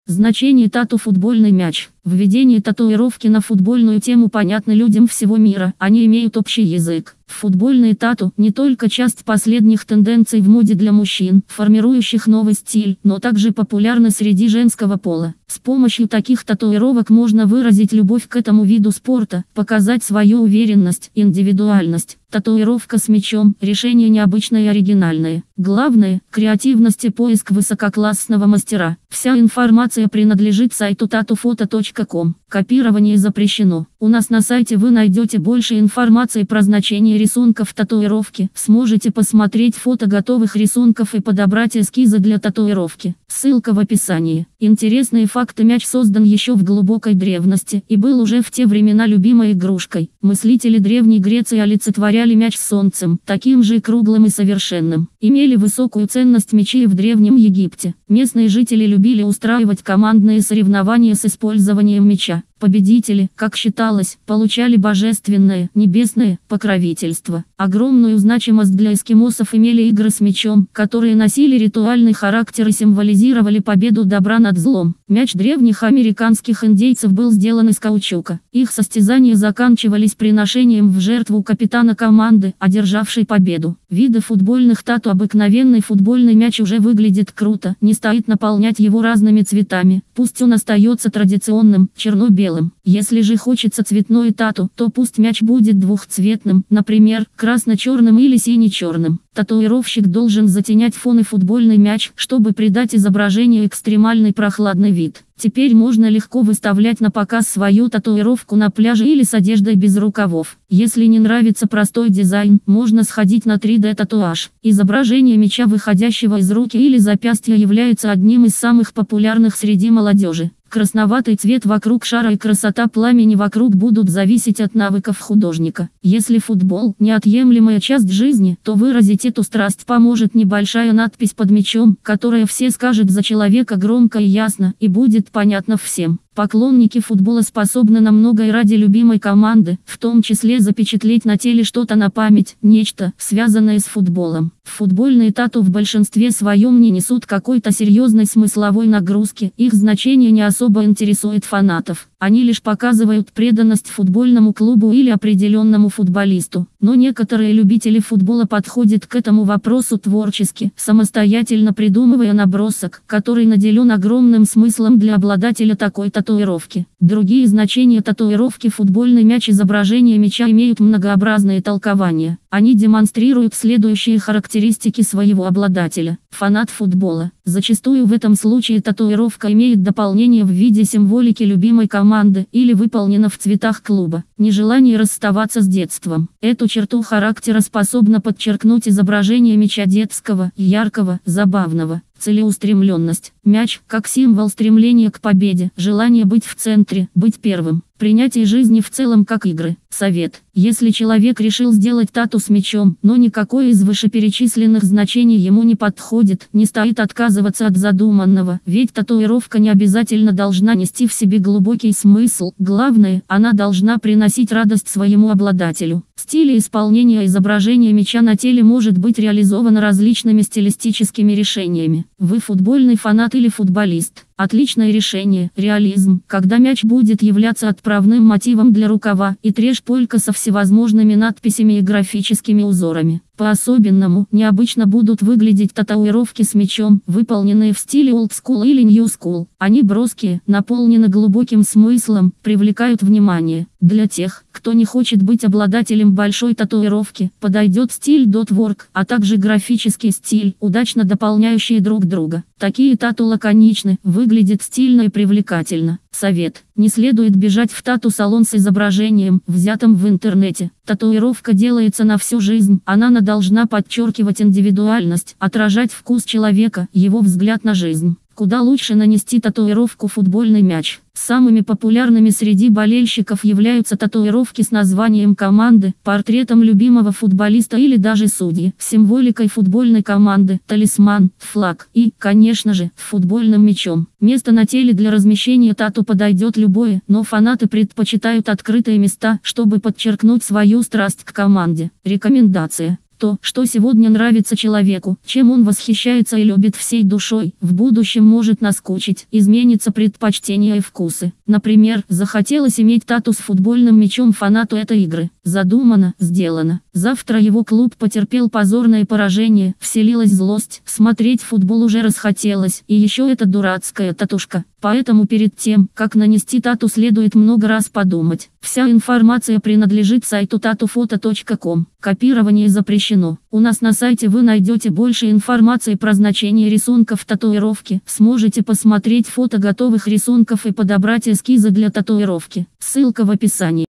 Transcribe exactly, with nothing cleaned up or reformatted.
Значение тату футбольный мяч. Введение татуировки на футбольную тему понятно людям всего мира, они имеют общий язык. Футбольные тату не только часть последних тенденций в моде для мужчин, формирующих новый стиль, но также популярны среди женского пола. С помощью таких татуировок можно выразить любовь к этому виду спорта, показать свою уверенность, индивидуальность. Татуировка с мячом – решение необычное и оригинальное. Главное – креативность и поиск высококлассного мастера. Вся информация принадлежит сайту татуфото точка ком. Копирование запрещено. У нас на сайте вы найдете больше информации про значение рисунков татуировки. Сможете посмотреть фото готовых рисунков и подобрать эскизы для татуировки. Ссылка в описании. Интересные факты: мяч создан еще в глубокой древности и был уже в те времена любимой игрушкой. Мыслители Древней Греции олицетворяли мяч с солнцем, таким же круглым и совершенным. Имели высокую ценность мячи в Древнем Египте. Местные жители любили устраивать командные соревнования с использованием мяча. Победители, как считалось, получали божественное, небесное покровительство. Огромную значимость для эскимосов имели игры с мячом, которые носили ритуальный характер и символизировали победу добра над злом. Мяч древних американских индейцев был сделан из каучука. Их состязания заканчивались приношением в жертву капитана команды, одержавшей победу. Виды футбольных тату. Обыкновенный футбольный мяч уже выглядит круто, не стоит наполнять его разными цветами. Пусть он остается традиционным, черно-белым. Если же хочется цветной тату, то пусть мяч будет двухцветным, например, красно-черным или сине-черным. Татуировщик должен затенять фон и футбольный мяч, чтобы придать изображению экстремальный прохладный вид. Теперь можно легко выставлять на показ свою татуировку на пляже или с одеждой без рукавов. Если не нравится простой дизайн, можно сходить на три дэ татуаж. Изображение мяча, выходящего из руки или запястья, является одним из самых популярных среди молодежи. Красноватый цвет вокруг шара и красота пламени вокруг будут зависеть от навыков художника. Если футбол – неотъемлемая часть жизни, то выразить эту страсть поможет небольшая надпись под мячом, которая все скажет за человека громко и ясно, и будет понятно всем. Поклонники футбола способны на многое ради любимой команды, в том числе запечатлеть на теле что-то на память, нечто, связанное с футболом. Футбольные тату в большинстве своем не несут какой-то серьезной смысловой нагрузки, их значение не особо интересует фанатов. Они лишь показывают преданность футбольному клубу или определенному футболисту. Но некоторые любители футбола подходят к этому вопросу творчески, самостоятельно придумывая набросок, который наделен огромным смыслом для обладателя такой татуировки. Другие значения татуировки. Футбольный мяч. Изображение мяча имеют многообразные толкования. Они демонстрируют следующие характеристики своего обладателя. Фанат футбола. Зачастую в этом случае татуировка имеет дополнение в виде символики любимой команды или выполнена в цветах клуба. Нежелание расставаться с детством. Эту черту характера способно подчеркнуть изображение мяча детского, яркого, забавного. Целеустремленность. Мяч, как символ стремления к победе, желание быть в центре, быть первым. Принятие жизни в целом как игры. Совет. Если человек решил сделать тату с мячом, но никакое из вышеперечисленных значений ему не подходит, не стоит отказываться от задуманного, ведь татуировка не обязательно должна нести в себе глубокий смысл. Главное, она должна приносить радость своему обладателю. Стиль и исполнение изображения мяча на теле может быть реализовано различными стилистическими решениями. Вы футбольный фанат или футболист? Отличное решение. Реализм. Когда мяч будет являться отправным мотивом для рукава, и треш-полька со всевозможными надписями и графическими узорами. По-особенному, необычно будут выглядеть татуировки с мячом, выполненные в стиле old school или new school. Они броские, наполнены глубоким смыслом, привлекают внимание. Для тех, кто не хочет быть обладателем большой татуировки, подойдет стиль dot work, а также графический стиль, удачно дополняющие друг друга. Такие тату лаконичны, выглядят стильно и привлекательно. Совет. Не следует бежать в тату-салон с изображением, взятым в интернете. Татуировка делается на всю жизнь, она должна подчеркивать индивидуальность, отражать вкус человека, его взгляд на жизнь. Куда лучше нанести татуировку футбольный мяч. Самыми популярными среди болельщиков являются татуировки с названием команды, портретом любимого футболиста или даже судьи, символикой футбольной команды, талисман, флаг и, конечно же, футбольным мячом. Место на теле для размещения тату подойдет любое, но фанаты предпочитают открытые места, чтобы подчеркнуть свою страсть к команде. Рекомендация. То, что сегодня нравится человеку, чем он восхищается и любит всей душой, в будущем может наскучить, изменится предпочтения и вкусы. Например, захотелось иметь тату с футбольным мячом фанату этой игры. Задумано, сделано. Завтра его клуб потерпел позорное поражение, вселилась злость, смотреть футбол уже расхотелось, и еще эта дурацкая татушка. Поэтому перед тем, как нанести тату, следует много раз подумать. Вся информация принадлежит сайту татуфото точка ком. Копирование запрещено. У нас на сайте вы найдете больше информации про значение рисунков татуировки. Сможете посмотреть фото готовых рисунков и подобрать эскизы для татуировки. Ссылка в описании.